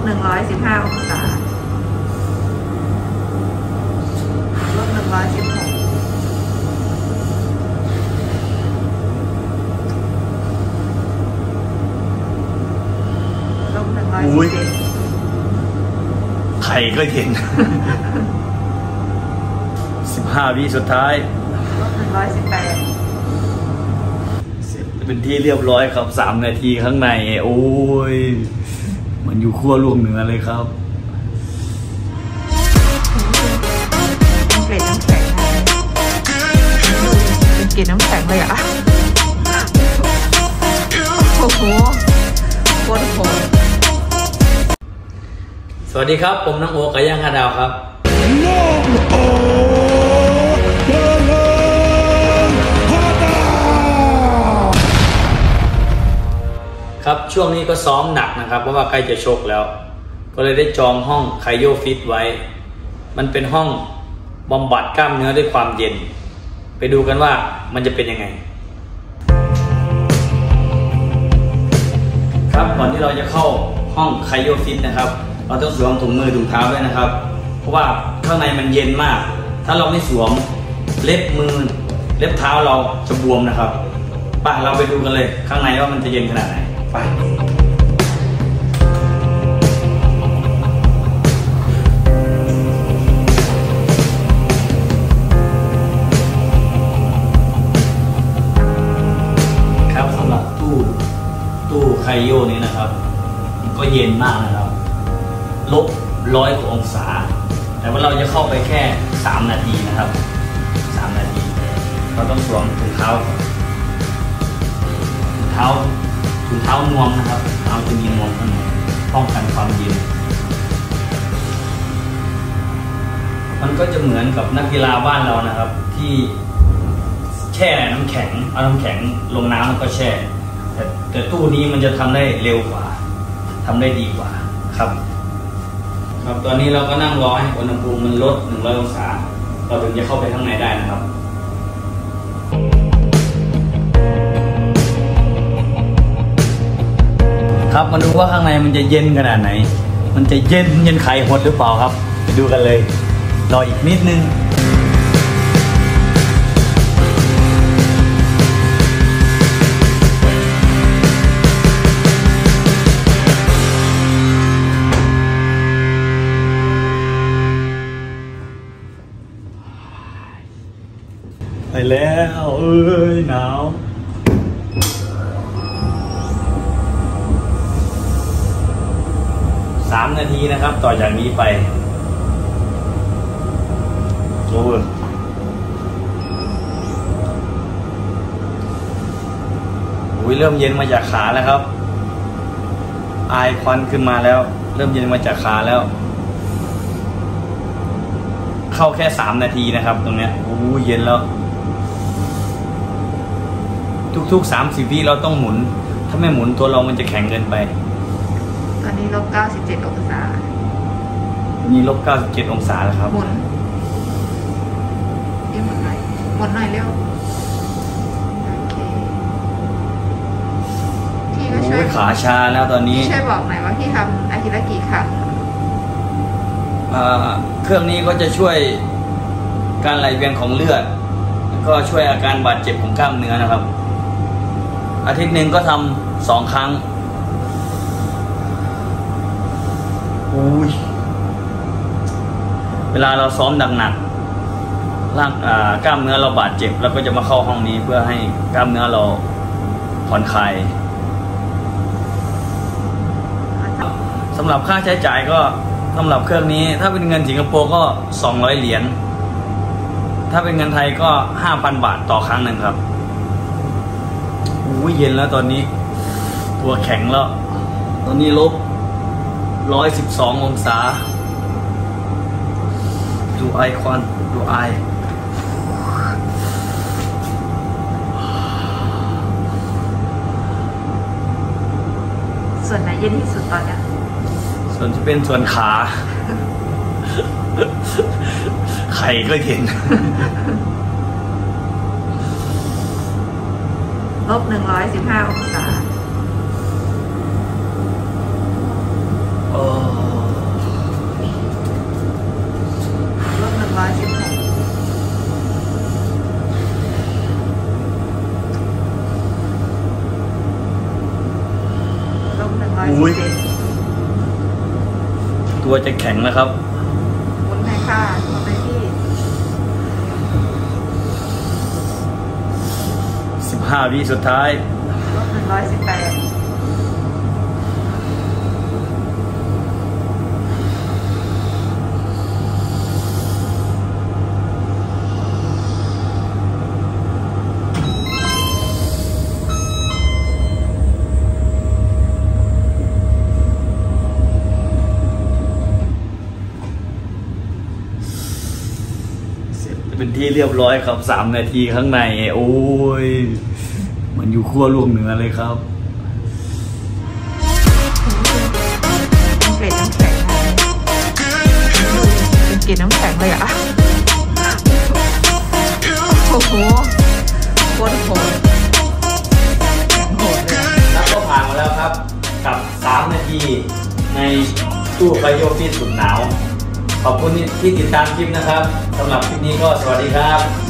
-115 องศา-116 อุ้ยไข่ก็เย็น 15 วิสุดท้าย -118 เสร็จเป็นที่เรียบร้อยครับ 3 นาทีข้างในโอ้ยมันอยู่ขั้วโลกเหนือเลยครับเกล็ดน้ำแข็งเป็นเกล็ดน้ำแข็งเลยอ่ะโอ้โหโคตรโหดสวัสดีครับผมน้องโอไก่ย่าง5 ดาวครับครับช่วงนี้ก็ซ้อมหนักนะครับเพราะว่าใกล้จะชกแล้วก็เลยได้จองห้องไคโยฟิตไว้มันเป็นห้องบำบัดกล้ามเนื้อด้วยความเย็นไปดูกันว่ามันจะเป็นยังไงครับก่อนที่เราจะเข้าห้องไคโยฟิตนะครับเราต้องสวมถุงมือถุงเท้าด้วยนะครับเพราะว่าข้างในมันเย็นมากถ้าเราไม่สวมเล็บมือเล็บเท้าเราจะบวมนะครับไปเราไปดูกันเลยข้างในว่ามันจะเย็นขนาดไหนไปครับสำหรับตู้ไคโยนี้นะครับก็เย็นมากนะครับ-100 กว่าองศาแต่ว่าเราจะเข้าไปแค่3 นาทีนะครับ3 นาทีเราต้องสวมถุงเท้านวมนะครับเท้าจะมีนวมข้างในป้องกันความเย็นมันก็จะเหมือนกับนักกีฬาบ้านเรานะครับที่แช่น้ำแข็งเอาน้ำแข็งลงน้ำแล้วก็แช่แต่ตู้นี้มันจะทำได้เร็วกว่าทำได้ดีกว่าครับตอนนี้เราก็นั่งรอให้อุณหภูมิมันลด100 องศาเราถึงจะเข้าไปข้างในได้นะครับครับมาดูว่าข้างในมันจะเย็นขนาดไหนมันจะเย็นไข่หดหรือเปล่าครับไปดูกันเลยรออีกนิดนึงไปแล้วหนาว3 นาทีนะครับต่อจากนี้ไปโอ้ยเริ่มเย็นมาจากขาแล้วครับไอควันขึ้นมาแล้วเริ่มเย็นมาจากขาแล้วเข้าแค่3 นาทีนะครับตรงเนี้ยโอ้เย็นแล้วทุกๆ30 วิเราต้องหมุนถ้าไม่หมุนตัวเรามันจะแข็งเกินไปตอนนี้-97 องศานี่-97 องศาแล้วครับหมุนหมุนหน่อยเร็วโอเคพี่ก็ช่วยขาชาแล้วตอนนี้ช่วยบอกหน่อยว่าพี่ทำอาทิตย์ละกี่ครั้งเครื่องนี้ก็จะช่วยการไหลเวียนของเลือดแล้วก็ช่วยอาการบาดเจ็บของกล้ามเนื้อนะครับอาทิตย์หนึ่งก็ทำ2 ครั้งเวลาเราซ้อมหนักๆกล้ามเนื้อเราบาดเจ็บแล้วก็จะมาเข้าห้องนี้เพื่อให้กล้ามเนื้อเราผ่อนคลายสำหรับค่าใช้จ่ายก็สำหรับเครื่องนี้ถ้าเป็นเงินสิงคโปร์ก็200 เหรียญถ้าเป็นเงินไทยก็ 5,000 บาทต่อครั้งหนึ่งครับเย็นแล้วตอนนี้ตัวแข็งแล้วตอนนี้-112 องศาดูไอควันดูไอส่วนไหนเย็นที่สุดตอนนี้ส่วนที่เป็นส่วนขาไข่ก็เย็น -115 องศาลบ116ลบ117 ตัวจะแข็งแล้วครับหมุนให้ค่ะหมุนไปที่ 15 วิสุดท้ายลบ118 เป็นที่เรียบร้อยครับ3 นาทีข้างในโอ้ยมันอยู่ขั้วโลกเหนือเลยครับเกล็ดน้ำแข็งเป็นเกล็ดน้ำแข็งเลยอ่ะโอ้โหโคตรโหดโหดเลยแล้วก็ผ่านมาแล้วครับกับ3 นาทีในตู้ไฟโยฟีสุดหนาวขอบคุณที่ติดตามคลิปนะครับสำหรับคลิปนี้ก็สวัสดีครับ